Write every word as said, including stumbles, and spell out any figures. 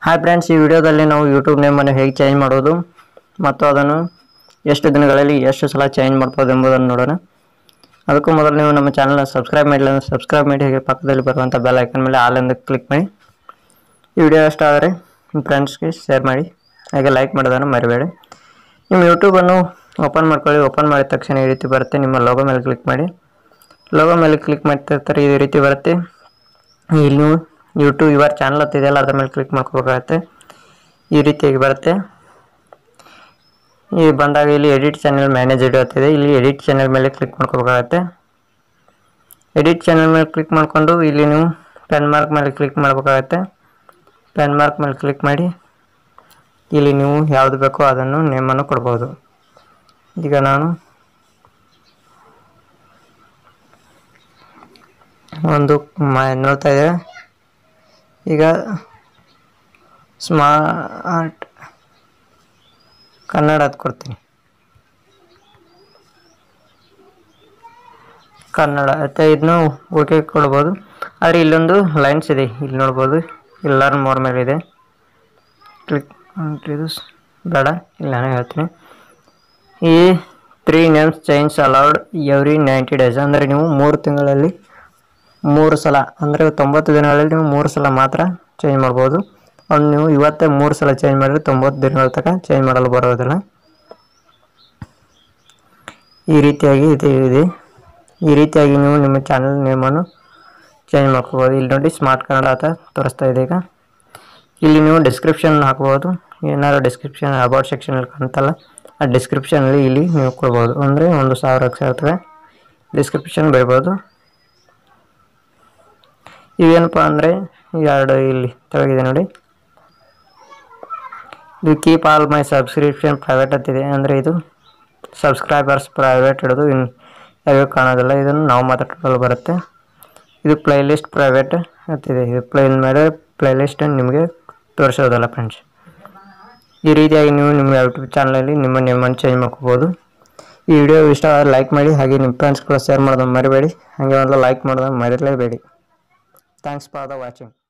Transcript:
Hi friends, ಈ ವಿಡಿಯೋದಲ್ಲಿ ನಾವು ಯೂಟ್ಯೂಬ್ ನೇಮನ್ನು ಹೇಗೆ ಚೇಂಜ್ ಮಾಡೋದು ಮತ್ತು ಅದನ್ನು ಎಷ್ಟು ದಿನಗಳಲ್ಲಿ ಎಷ್ಟು ಸಲ ಚೇಂಜ್ ಮಾಡ್ಬೋದು ಎಂಬುದನ್ನು ನೋಡೋಣ. ಅದಕ್ಕೂ ಮೊದಲು ನೀವು ನಮ್ಮ ಚಾನಲ್ನ ಸಬ್ಸ್ಕ್ರೈಬ್ ಮಾಡಿಲ್ಲ ಅಂದರೆ ಸಬ್ಸ್ಕ್ರೈಬ್ ಮಾಡಿ, ಹಾಗೆ ಪಕ್ಕದಲ್ಲಿ ಬರುವಂಥ ಬೆಲ್ ಐಕನ್ ಮೇಲೆ ಆಲ್ ಎಂದು ಕ್ಲಿಕ್ ಮಾಡಿ. ಈ ವಿಡಿಯೋ ಇಷ್ಟ ಆದರೆ ನಿಮ್ಮ ಫ್ರೆಂಡ್ಸ್ಗೆ ಶೇರ್ ಮಾಡಿ, ಹಾಗೆ ಲೈಕ್ ಮಾಡೋದನ್ನು ಮರಿಬೇಡಿ. ನಿಮ್ಮ ಯೂಟ್ಯೂಬನ್ನು ಓಪನ್ ಮಾಡ್ಕೊಳ್ಳಿ. ಓಪನ್ ಮಾಡಿದ ತಕ್ಷಣ ಈ ರೀತಿ ಬರುತ್ತೆ. ನಿಮ್ಮ ಲೋಗೋ ಮೇಲೆ ಕ್ಲಿಕ್ ಮಾಡಿ. ಲೋಗೋ ಮೇಲೆ ಕ್ಲಿಕ್ ಮಾಡ್ತಿರ್ತಾರೆ, ಈ ರೀತಿ ಬರುತ್ತೆ. ಇಲ್ಲಿ ನೀವು ಯೂಟ್ಯೂಬ್ ಯುವರ್ ಚಾನಲ್ ಹತ್ತಿದೆಯಲ್ಲ, ಅದ್ರ ಮೇಲೆ ಕ್ಲಿಕ್ ಮಾಡ್ಕೋಬೇಕಾಗತ್ತೆ. ಈ ರೀತಿಯಾಗಿ ಬರುತ್ತೆ. ಈ ಬಂದಾಗ ಇಲ್ಲಿ ಎಡಿಟ್ ಚಾನಲ್ ಮ್ಯಾನೇಜ್ ವಿಡಿಯೋ ಹತ್ತಿದೆ, ಇಲ್ಲಿ ಎಡಿಟ್ ಚಾನಲ್ ಮೇಲೆ ಕ್ಲಿಕ್ ಮಾಡ್ಕೋಬೇಕಾಗತ್ತೆ. ಎಡಿಟ್ ಚಾನಲ್ ಮೇಲೆ ಕ್ಲಿಕ್ ಮಾಡಿಕೊಂಡು ಇಲ್ಲಿ ನೀವು ಪೆನ್ ಮಾರ್ಕ್ ಮೇಲೆ ಕ್ಲಿಕ್ ಮಾಡಬೇಕಾಗತ್ತೆ. ಪೆನ್ ಮಾರ್ಕ್ ಮೇಲೆ ಕ್ಲಿಕ್ ಮಾಡಿ ಇಲ್ಲಿ ನೀವು ಯಾವುದು ಬೇಕೋ ಅದನ್ನು ನೇಮನ್ನು ಕೊಡ್ಬೋದು. ಈಗ ನಾನು ಒಂದು ನೋಡ್ತಾ ಇದ್ದೇವೆ. ಈಗ ಸ್ಮಾರ್ಟ್ ಕನ್ನಡ ಅದು ಕೊಡ್ತೀನಿ. ಕನ್ನಡ ಮತ್ತು ಇದನ್ನು ಓಕೆ ಕೊಡ್ಬೋದು. ಆದರೆ ಇಲ್ಲೊಂದು ಲೈನ್ಸ್ ಇದೆ, ಇಲ್ಲಿ ನೋಡ್ಬೋದು. ಇಲ್ಲಿ ಲರ್ನ್ ಮೋರ್ ಮೇಲೆ ಇದೆ, ಕ್ಲಿಕ್ ಇದು ಬೇಡ, ಇಲ್ಲಿ ನಾನು ಹೇಳ್ತೀನಿ. ಈ three names change allowed every ninety days ಅಂದರೆ ನೀವು ಮೂರು ತಿಂಗಳಲ್ಲಿ ಮೂರು ಸಲ, ಅಂದರೆ ತೊಂಬತ್ತು ದಿನಗಳಲ್ಲಿ ನೀವು ಮೂರು ಸಲ ಮಾತ್ರ ಚೇಂಜ್ ಮಾಡ್ಬೋದು. ಅವ್ನು ನೀವು ಇವತ್ತೇ ಮೂರು ಸಲ ಚೇಂಜ್ ಮಾಡಿದ್ರೆ ತೊಂಬತ್ತು ದಿನಗಳ ತನಕ ಚೇಂಜ್ ಮಾಡಲು ಬರೋದಿಲ್ಲ. ಈ ರೀತಿಯಾಗಿ ಇದು ಇದೆ. ಈ ರೀತಿಯಾಗಿ ನೀವು ನಿಮ್ಮ ಚಾನಲ್ ನೇಮನ್ನು ಚೇಂಜ್ ಮಾಡ್ಕೋಬೋದು. ಇಲ್ಲಿ ನೋಡಿ ಸ್ಮಾರ್ಟ್ ಕನ್ನಡ ಅಂತ ತೋರಿಸ್ತಾ ಇದೆ. ಈಗ ಇಲ್ಲಿ ನೀವು ಡಿಸ್ಕ್ರಿಪ್ಷನ್ ಹಾಕ್ಬೋದು. ಏನಾದ್ರು ಡಿಸ್ಕ್ರಿಪ್ಷನ್ ಅಬೌಟ್ ಸೆಕ್ಷನಲ್ಲಿ ಕಾಣ್ತಲ್ಲ, ಆ ಡಿಸ್ಕ್ರಿಪ್ಷನಲ್ಲಿ ಇಲ್ಲಿ ನೀವು ಕೊಡ್ಬೋದು. ಅಂದರೆ ಒಂದು ಸಾವಿರ ಅಕ್ಷರ ಇರ್ತವೆ, ಡಿಸ್ಕ್ರಿಪ್ಷನ್ ಬರಿಬೋದು. ಇವೇನಪ್ಪ ಅಂದರೆ ಎರಡು ಇಲ್ಲಿ ತೆಳಗಿದೆ ನೋಡಿ, ಇದು keep all my subscription private ಅಂತಿದೆ. ಅಂದರೆ ಇದು ಸಬ್ಸ್ಕ್ರೈಬರ್ಸ್ ಪ್ರೈವೇಟ್ ಹಿಡಿದು ಇನ್ನು ಯಾವ್ಯಾವ ಕಾಣೋದಿಲ್ಲ, ಇದನ್ನು ನಾವು ಮಾತ್ರ ಟೋಟಲ್ ಬರುತ್ತೆ. ಇದು ಪ್ಲೇಲಿಸ್ಟ್ ಪ್ರೈವೇಟ್ ಅಂತಿದೆ. ಇದು ಪ್ಲೇನ್ ಮೇಲೆ ಪ್ಲೇಲಿಸ್ಟ್ ನಿಮಗೆ ತೋರಿಸೋದಲ್ಲ ಫ್ರೆಂಡ್ಸ್. ಈ ರೀತಿಯಾಗಿ ನೀವು ನಿಮ್ಮ ಯೂಟ್ಯೂಬ್ ಚಾನಲಲ್ಲಿ ನಿಮ್ಮ ನೇಮನ್ನು ಚೇಂಜ್ ಮಾಡ್ಕೋಬೋದು. ಈ ವಿಡಿಯೋ ಇಷ್ಟ ಆದರೆ ಲೈಕ್ ಮಾಡಿ, ಹಾಗೆ ನಿಮ್ಮ ಫ್ರೆಂಡ್ಸ್ ಕೂಡ ಶೇರ್ ಮಾಡೋದನ್ನು ಮರಿಬೇಡಿ. ಹಾಗೆ ಒಂದು ಲೈಕ್ ಮಾಡೋದನ್ನು ಮರಿಲೇಬೇಡಿ. Thanks for the watching.